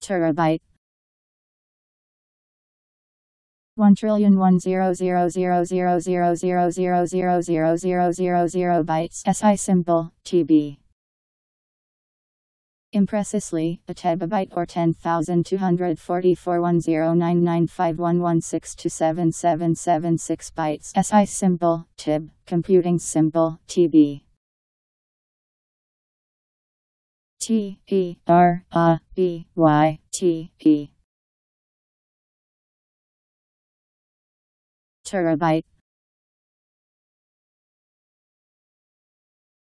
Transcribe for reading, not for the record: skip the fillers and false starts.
Terabyte 1,100,000,000,000,000,000 bytes. SI symbol, TB. Imprecisely, a terabyte or 10,244,10995116277776 bytes. SI symbol, TIB, computing symbol, TB. Terabyte